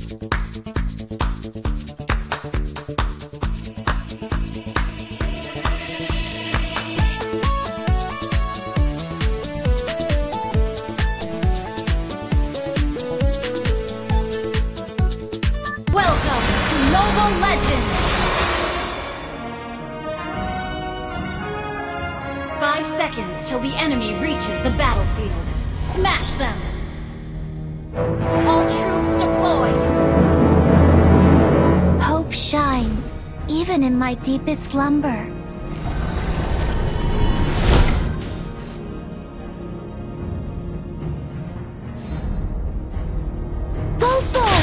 Legend! 5 seconds till the enemy reaches the battlefield. Smash them! All troops deployed! Hope shines, even in my deepest slumber. Go for it!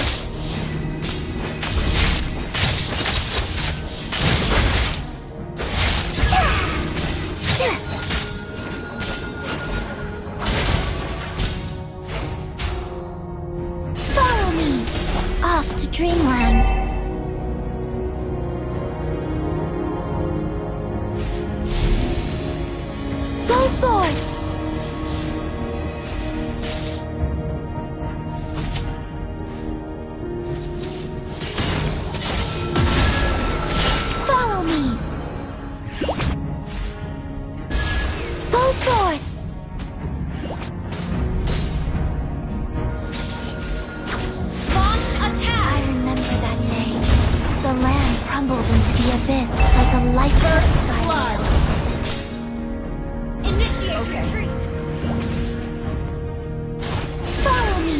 Dreamland. Go forth! Follow me! Go forth! The land crumbled into the abyss like a life-burst blood. Initiate retreat. Follow me.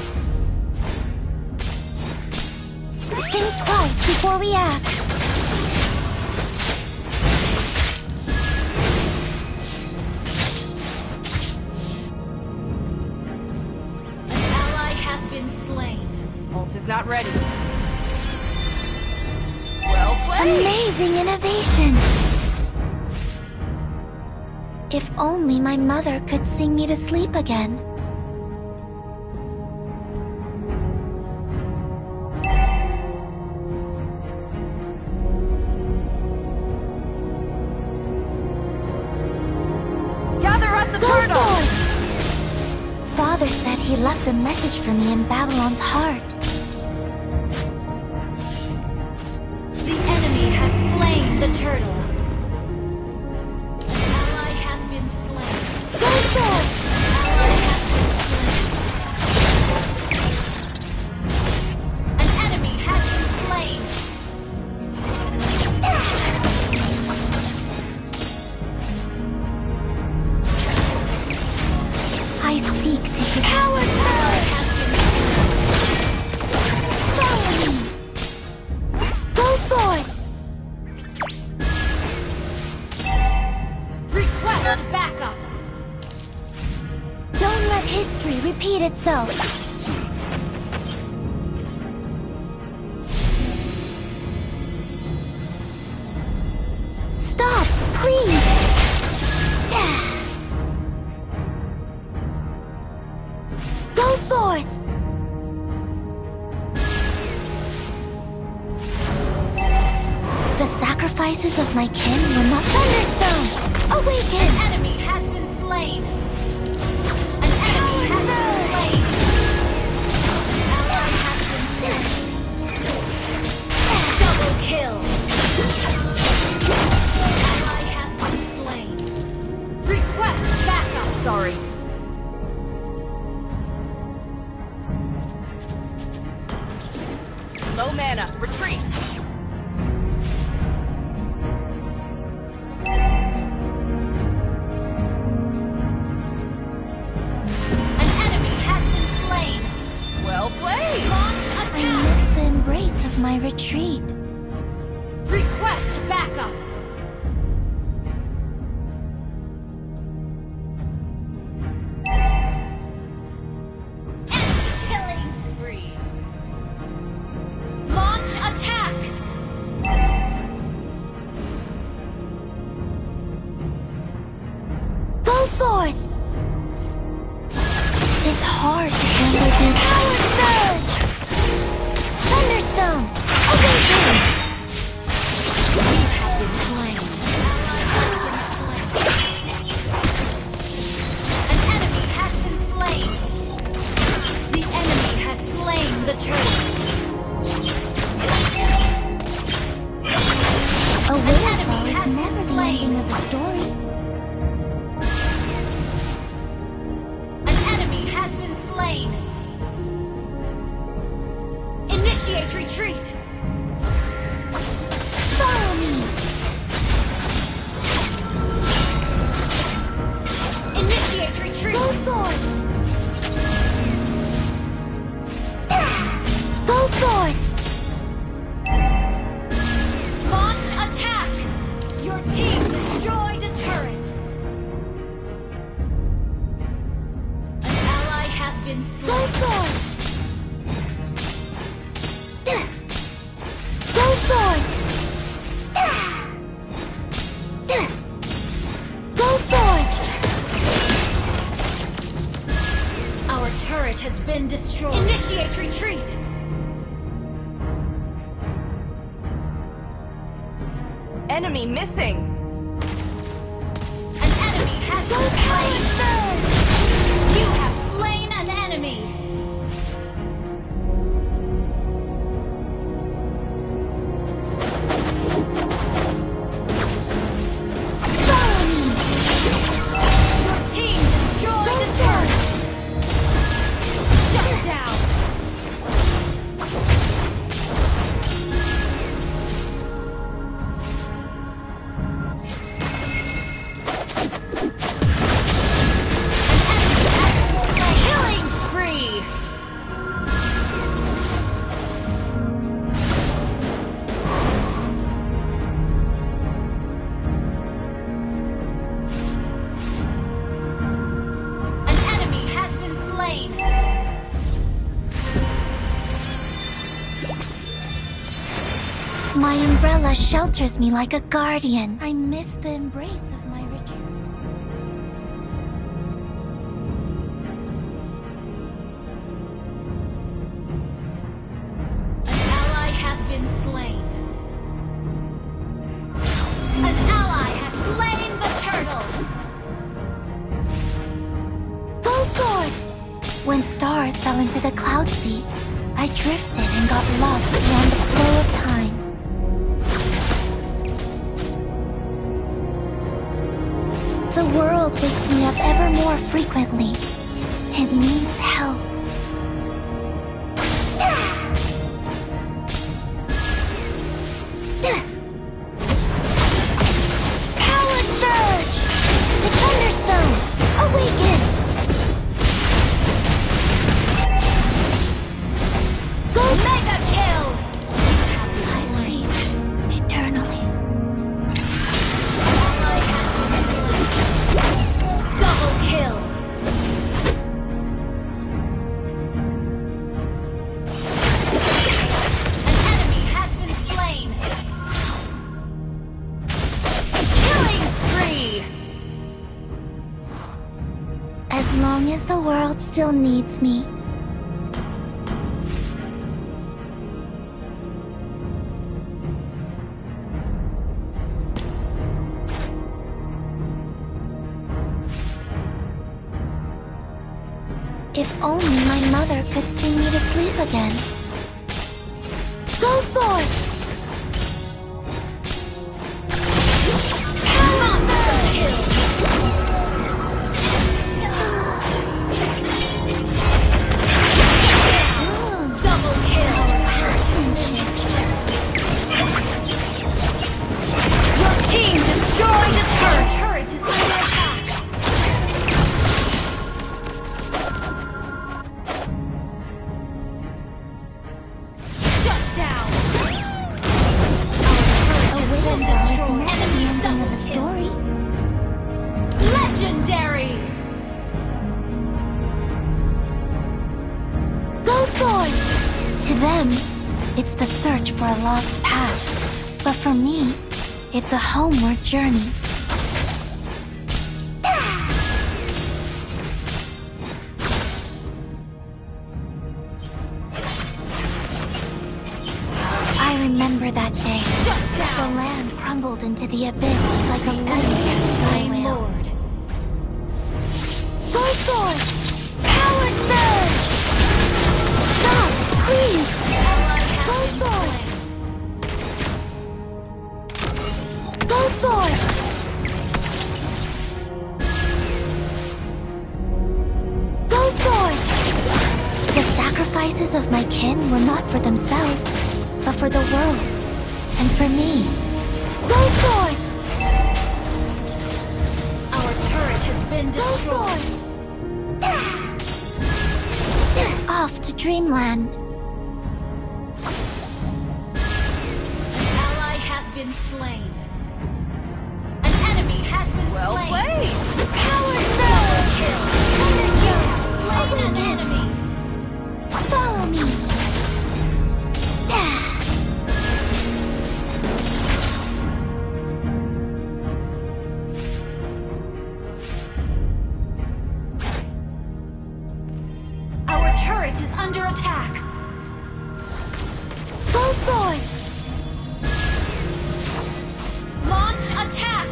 Think twice before we act. An ally has been slain. Ult is not ready. Amazing innovation! If only my mother could sing me to sleep again. Gather at the turtle! Father said he left a message for me in Babylon's heart. The turtle. An ally has been slain. Go forth! Ally has been slain. An enemy has been slain. I seek to hit Coward ally has been slain. Follow me. Go forth! Backup! Don't let history repeat itself. Stop, please! Go forth! The sacrifices of my kin will not thunderstone! Awaken! An enemy has been slain! An enemy has been slain! An ally has been slain! Double kill! An ally has been slain! Request backup! Sorry. Low mana. Retreat! My retreat. Request backup. Enemy killing spree. Launch attack. Go forth. It's hard to handle the power surge. Thunderstone! Awaken! You have been slain. Ally has been slain. An enemy has been slain. The enemy has slain the turtle. Initiate retreat! Follow me! Initiate retreat! Go forth! Go forth! Launch attack! Your team destroyed a turret! An ally has been Go slain! forth! Go forth! Go forth! Our turret has been destroyed! Initiate retreat! Enemy missing! An enemy has been slain! You have slain an enemy! Follow me! Your team destroyed a turret! Shut down! Killing spree! An enemy has been slain! My umbrella shelters me like a guardian. I miss the embrace of my retreat. An ally has been slain. An ally has slain the turtle! Go forth! When stars fell into the cloud sea, I drifted and got lost beyond the flow of time. The world wakes me up ever more frequently. It needs help. Power surge! The Thunderstone! Awaken! Go mega kill! I sleep eternally. Ally has been slain. Double kill! An enemy has been slain! Killing spree! As long as the world still needs me. If only my mother could sing me to sleep again. Go forth! Monster kill! Double kill! Your team destroyed a turret! Turret is under attack! Shut down! Our turret has been destroyed! Enemy Ending double of a kill! story. Legendary! Go forth! To them, it's the search for a lost past. But for me, it's a homeward journey. I remember that day. Shut The down! land crumbled into the abyss like a Enemy lightning has slain whale. Lord! Go forth! Power surge! Stop, please! Ally has Go been forth! slain! Go forth! Go forth! The sacrifices of my kin win were not for themselves, but for the world, and for me. Go forth! Our turret has been destroyed. Off to Dreamland. Ally has been slain. An enemy has been Well slain. played! Coward double kill. You have slain an enemy. Follow me. Our turret is under attack. Go forth! Launch attack.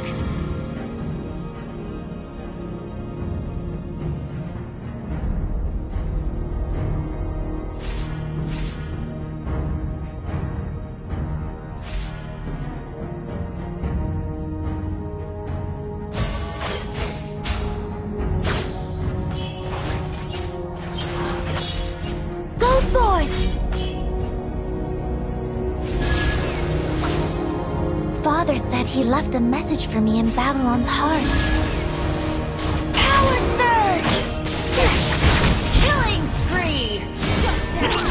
Go forth! Father said he left a message for me in Babylon's heart. Power surge! Killing spree. Shut down.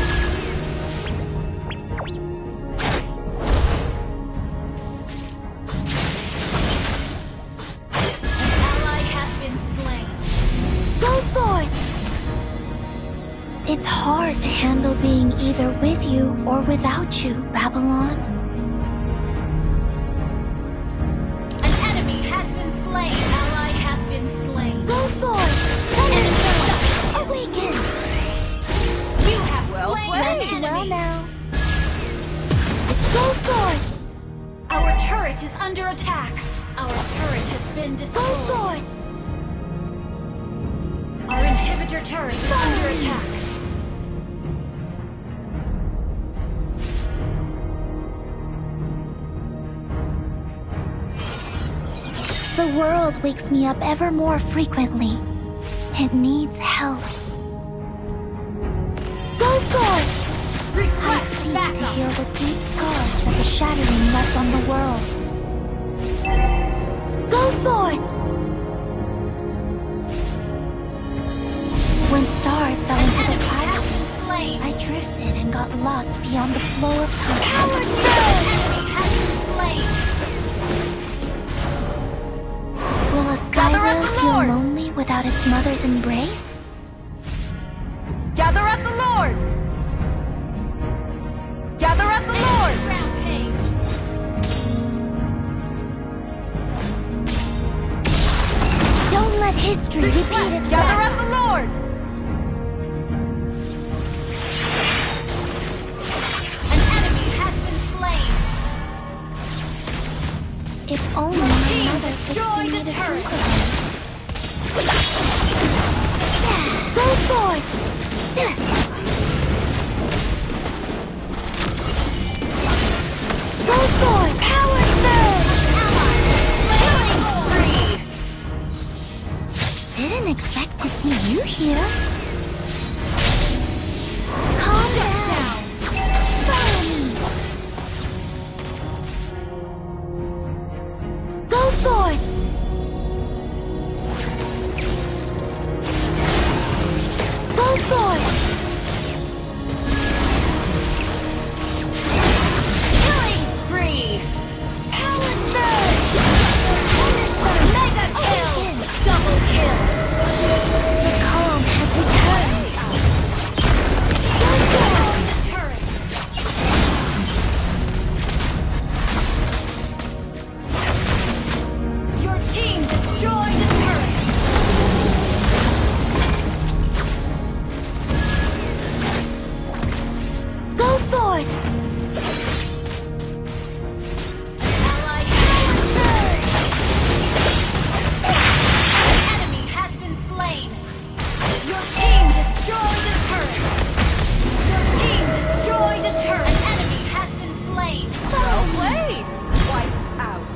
An ally has been slain. Go forth! It's hard to handle being either with you or without you, Babylon. An enemy has been slain. Ally has been slain. Go forth! Enemy Awaken! You have Well slain played. an Rest well enemy. now. Go forth! Our turret is under attack. Our turret has been Go destroyed. forth! Our inhibitor turret is under attack. The world wakes me up ever more frequently. It needs help. Go forth! I Request seek to backup. heal the deep scars that the shattering left on the world. Go forth! When stars fell An into the enemy has clouds, been slain. I drifted and got lost beyond the flow of time. An enemy has been slain. Will a Gather at Skyra the feel Lord! lonely without its mother's embrace? Gather at the Lord! Gather at the Lord! Rampage. Don't let history repeat Request itself. Gather at the Lord! An enemy has been slain. If only Your my team mother could destroyed see me the to turret. think of me. Go forth! Go forth! Power surge! Killing spree. Didn't expect to see you here. Calm down. Follow me. Go forth! Go forth! Killing spree. Power surge! Mega kill. Awaken. Double kill. The calm has returned. Go forth! The turret. Your team destroyed the turret. Go forth! Ally has An enemy has been slain. Your team destroyed the turret. Your team destroyed a turret. An enemy has been slain. Well played! Wiped out.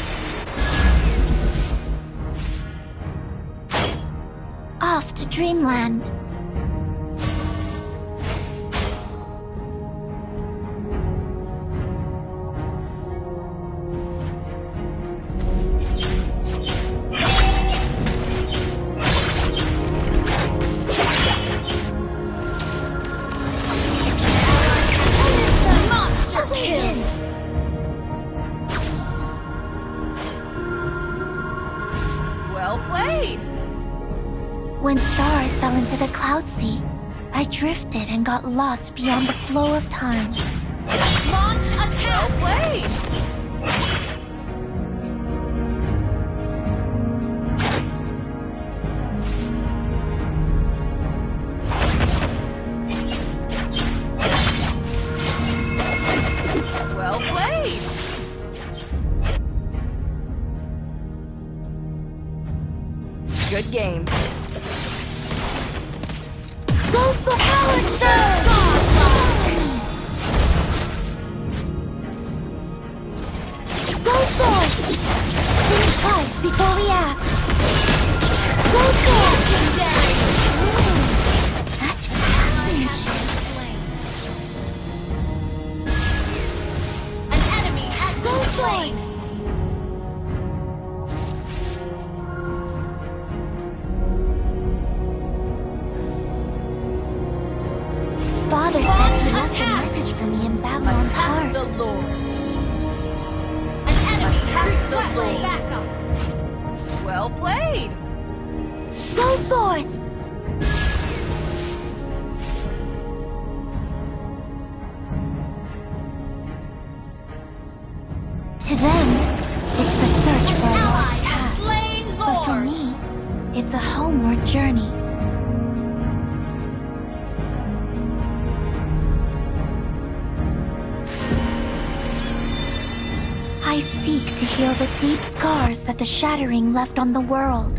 Off to Dreamland. land. Monster kill! Well played! When stars fell into the cloud sea, I drifted and got lost beyond the flow of time. Launch Well attack! played! Well played! Good game. Go for power surge! Go forth! Think twice before we act. Go forth! Legendary! Such Ally passage. has been slain. An enemy has been slain. Father said he left a message for me in Babylon's Attack heart. the Lord. An enemy has the requested Lord. backup. Well played! Go forth! To them, it's the search for a Ally lost has path. slain But for Lord. me, it's a homeward journey. I seek to heal the deep scars that the shattering left on the world.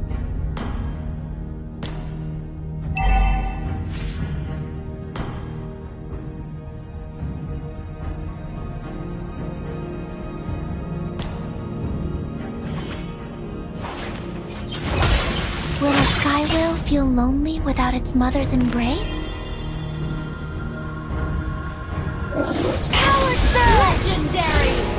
Will a sky whale feel lonely without its mother's embrace? Power surge! Legendary!